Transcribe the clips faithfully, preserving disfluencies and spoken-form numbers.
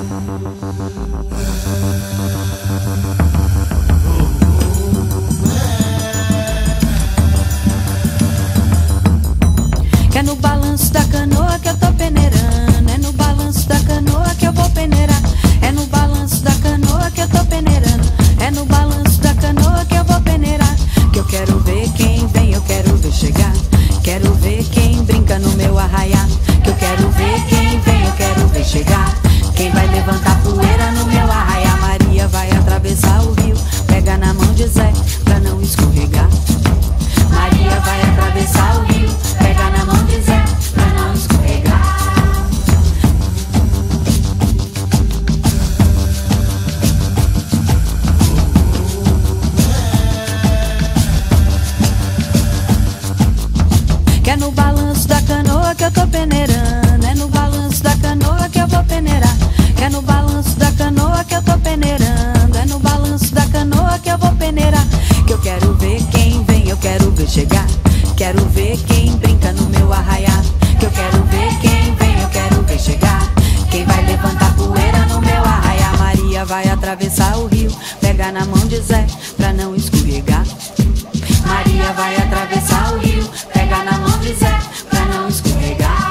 Que é no balanço da canoa que eu tô peneirando, é no balanço da canoa que eu vou peneirar. É no balanço da canoa que eu tô peneirando, é no balanço da canoa que eu vou peneirar. Que eu quero ver quem vem, eu quero ver chegar. Quero ver quem brinca no meu arraiá. Que eu quero ver quem vem, eu quero ver chegar. Quem vai levantar poeira no meu arraiá. Maria vai atravessar o rio, pega na mão de Zé pra não escorregar. Maria vai atravessar o rio, pega na mão de Zé pra não escorregar. Que é no balanço da canoa que eu tô peneirando, é no balanço da canoa que eu vou peneirar. Que é no balanço da canoa que eu tô peneirando, é no balanço da canoa que eu vou peneirar. Que eu quero ver quem vem, eu quero ver chegar. Quero ver quem brinca no meu arraiá. Que eu quero ver quem vem, eu quero ver chegar. Quem vai levantar poeira no meu arraiá. Maria vai atravessar o rio, pega na mão de Zé pra não escorregar. Maria vai atravessar o rio, pega na mão de Zé pra não escorregar.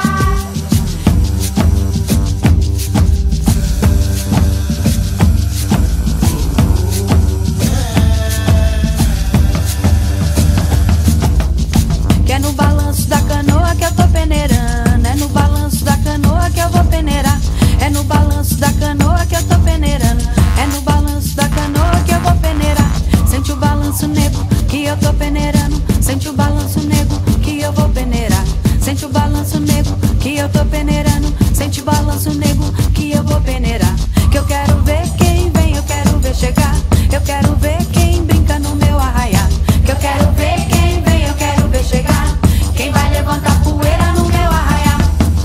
Que é no balanço da canoa que eu tô peneirando, é no balanço da canoa que eu vou peneirar. É no balanço da canoa que eu tô peneirando, é no balanço da canoa que eu vou peneirar. Sente o balanço negro que eu tô peneirando, sente o balanço negro que eu vou peneirar. Sente o balanço negro que eu tô peneirando, sente o balanço negro que eu vou peneirar. Que eu quero ver quem vem, eu quero ver chegar. Eu quero ver quem brinca no meu arraiá. Que eu quero ver quem vem, eu quero ver chegar. Quem vai levantar poeira no meu arraiá.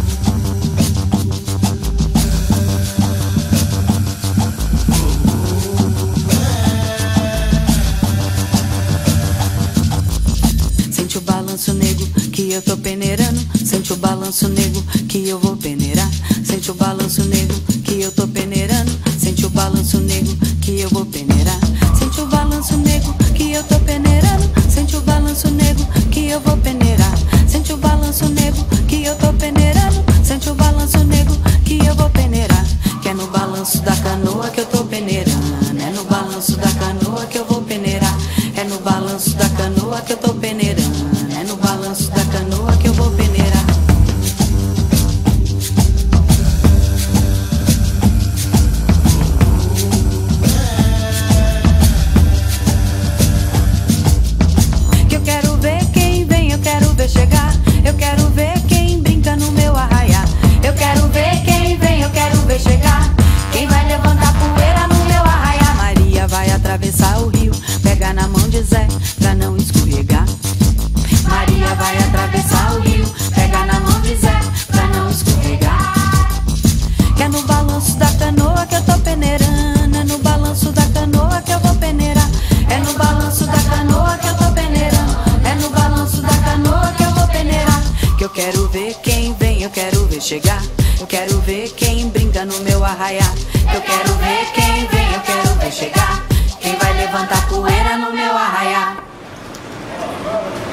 Sente o balanço negro que eu tô peneirando, sente o balanço negro que eu vou peneirar. Sente o balanço negro que eu tô peneirando, sente o balanço negro que eu vou peneirar. Sente o balanço negro que eu tô peneirando, sente o balanço negro que eu vou peneirar. Sente o balanço negro que eu tô peneirando, sente o balanço negro que eu vou peneirar. Que é no balanço da canoa que eu tô peneirando, é no balanço da canoa que eu vou peneirar. É no balanço da canoa que eu tô peneirando, é no balanço da canoa que eu vou peneirar. Que eu quero ver quem vem, eu quero ver chegar. Eu quero ver quem brinca no meu arraiá. Eu quero ver quem vem, eu quero ver chegar. Quem vai levantar poeira no meu arraiá. Maria vai atravessar o rio, pega na mão de Zé pra não escorregar. Maria vai atravessar o rio, pega na mão de Zé pra não escorregar. Que é no balanço da canoa que eu tô peneirando, é no balanço da canoa que eu vou peneirar. É no balanço da canoa que eu tô peneirando, é no balanço da canoa que eu vou peneirar. Que eu quero ver quem vem, eu quero ver chegar. Eu quero ver quem brinca no meu arraiá. Eu quero ver quem vem, eu quero ver chegar. Quem vai levantar poeira no meu arraiá.